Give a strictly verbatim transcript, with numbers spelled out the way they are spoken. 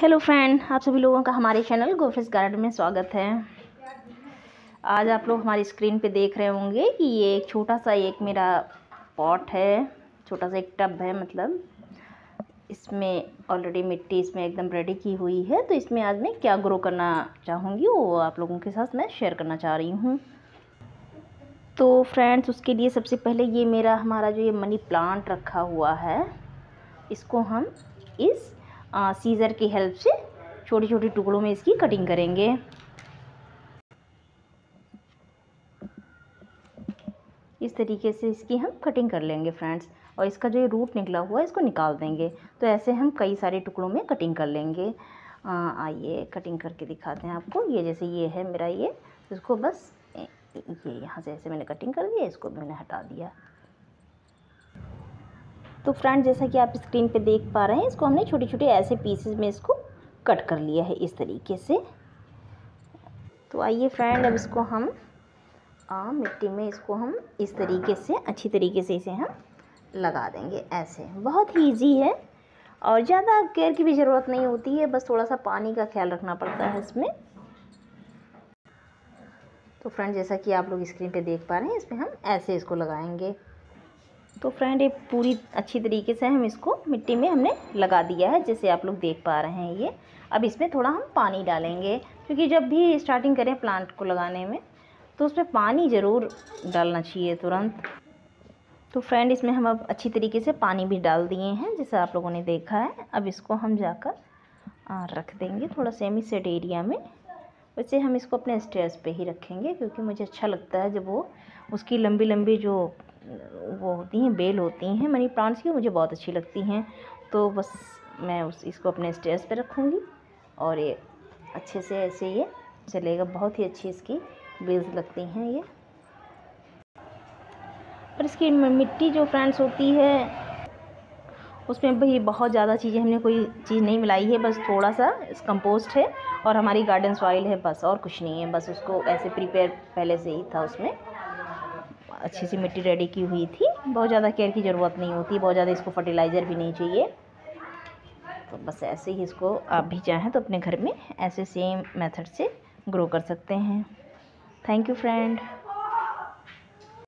Hello friend, आप सभी लोगों का हमारे चैनल गोफ्रेश गार्डन में स्वागत है। आज आप लोग हमारी स्क्रीन पे देख रहे होंगे कि ये एक छोटा सा एक मेरा पॉट है, छोटा सा एक टब है। मतलब इसमें ऑलरेडी मिट्टी इसमें एकदम रेडी की हुई है। तो इसमें आज मैं क्या ग्रो करना चाहूँगी वो आप लोगों के साथ मैं शेयर करना चाह रही हूँ। तो फ्रेंड्स, उसके लिए सबसे पहले ये मेरा हमारा जो ये मनी प्लांट रखा हुआ है, इसको हम इस सीज़र की हेल्प से छोटी छोटी टुकड़ों में इसकी कटिंग करेंगे। इस तरीके से इसकी हम कटिंग कर लेंगे फ्रेंड्स। और इसका जो ये रूट निकला हुआ है इसको निकाल देंगे। तो ऐसे हम कई सारे टुकड़ों में कटिंग कर लेंगे। आइए कटिंग करके दिखाते हैं आपको। ये जैसे ये है मेरा, ये इसको बस ये यहाँ से ऐसे मैंने कटिंग कर दिया, इसको मैंने हटा दिया। तो फ्रेंड, जैसा कि आप स्क्रीन पे देख पा रहे हैं, इसको हमने छोटे छोटे ऐसे पीसेस में इसको कट कर लिया है इस तरीके से। तो आइए फ्रेंड, अब इसको हम आ, मिट्टी में इसको हम इस तरीके से अच्छी तरीके से इसे हम लगा देंगे। ऐसे बहुत ही ईजी है और ज़्यादा केयर की भी ज़रूरत नहीं होती है, बस थोड़ा सा पानी का ख्याल रखना पड़ता है इसमें। तो फ्रेंड, जैसा कि आप लोग स्क्रीन पे देख पा रहे हैं, इसमें हम ऐसे इसको लगाएंगे। तो फ्रेंड, ये पूरी अच्छी तरीके से हम इसको मिट्टी में हमने लगा दिया है, जैसे आप लोग देख पा रहे हैं ये। अब इसमें थोड़ा हम पानी डालेंगे, क्योंकि जब भी स्टार्टिंग करें प्लांट को लगाने में तो उसमें पानी ज़रूर डालना चाहिए तुरंत। तो फ्रेंड, इसमें हम अब अच्छी तरीके से पानी भी डाल दिए हैं, जैसे आप लोगों ने देखा है। अब इसको हम जाकर रख देंगे थोड़ा सेमी सेट एरिया में। वैसे हम इसको अपने स्टेयर्स पे ही रखेंगे, क्योंकि मुझे अच्छा लगता है जब वो उसकी लंबी लंबी जो वो होती हैं बेल होती हैं मनी प्लांट्स की, मुझे बहुत अच्छी लगती हैं। तो बस मैं उस इसको अपने स्टेयर्स पे रखूँगी और ये अच्छे से ऐसे ये चलेगा। बहुत ही अच्छी इसकी बेल्स लगती हैं ये। पर इसकी मिट्टी जो फ्रेंड्स होती है उसमें भी बहुत ज़्यादा चीज़ें हमने कोई चीज़ नहीं मिलाई है, बस थोड़ा सा कंपोस्ट है और हमारी गार्डन सॉइल है, बस और कुछ नहीं है। बस उसको ऐसे प्रिपेयर पहले से ही था, उसमें अच्छी सी मिट्टी रेडी की हुई थी। बहुत ज़्यादा केयर की ज़रूरत नहीं होती, बहुत ज़्यादा इसको फर्टिलाइज़र भी नहीं चाहिए। तो बस ऐसे ही इसको आप भी चाहें तो अपने घर में ऐसे सेम मेथड से ग्रो कर सकते हैं। Thank you friend.